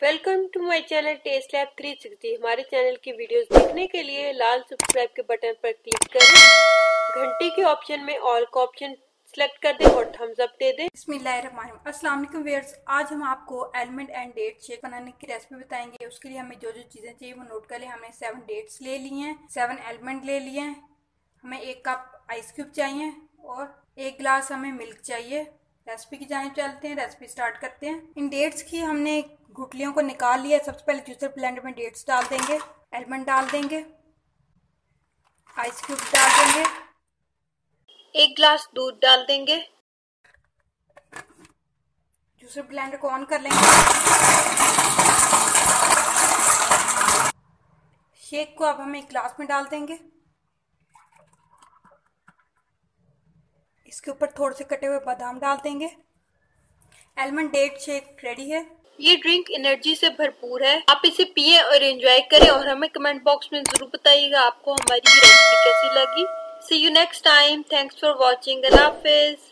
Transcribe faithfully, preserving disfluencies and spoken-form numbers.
Welcome to my channel test lab three sixty. हमारे channel की videos देखने के लिए लाल सब्सक्राइब के बटन पर क्लिक करें, घंटी के ऑप्शन में ऑल का ऑप्शन सेलेक्ट कर दें और थम्स अप दे दें। बिस्मिल्लाहिर्रहमानिर्रहीम। अस्सलाम वालेकुम व्यूअर्स, आज हम आपको एलमंड एंड डेट शेक बनाने की रेसिपी बताएंगे। उसके लिए हमें जो जो चीजें चाहिए वो नोट कर लें। हमने सेवन डेट्स ले लिए हैं, सेवन एलमंड ले लिए हैं, हमें एक कप आइस क्यूब चाहिए और एक गिलास हमें मिल्क चाहिए। रेसिपी की जाने चलते हैं, रेसिपी स्टार्ट करते हैं। इन डेट्स की हमने गुठलियों को निकाल लिया। सबसे पहले जूसर ब्लेंडर में डेट्स डाल देंगे, एलमंड डाल देंगे, आइस क्यूब डाल देंगे, एक गिलास दूध डाल देंगे। जूसर ब्लेंडर को ऑन कर लेंगे। शेक को अब हम एक ग्लास में डाल देंगे। इसके ऊपर थोड़े से कटे हुए बादाम डाल देंगे। एलमंड डेट शेक रेडी है। ये ड्रिंक एनर्जी से भरपूर है, आप इसे पिए और एंजॉय करें और हमें कमेंट बॉक्स में जरूर बताइएगा आपको हमारी रेसिपी कैसी लगी। See you next time. Thanks for watching. अल्लाह हाफिज।